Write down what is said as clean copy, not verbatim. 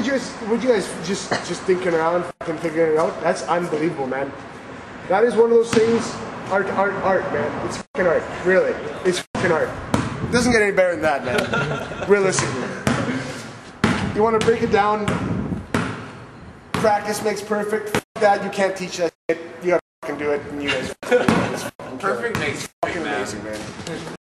you guys just thinking around, fucking figuring it out? That's unbelievable, man. That is one of those things. Art, man. It's fucking art. Really, it's fucking art. It doesn't get any better than that, man. Realistically, you want to break it down. Practice makes perfect. Fuck that, you can't teach that shit. You gotta fucking do it, and you guys. Perfect makes fucking amazing, man.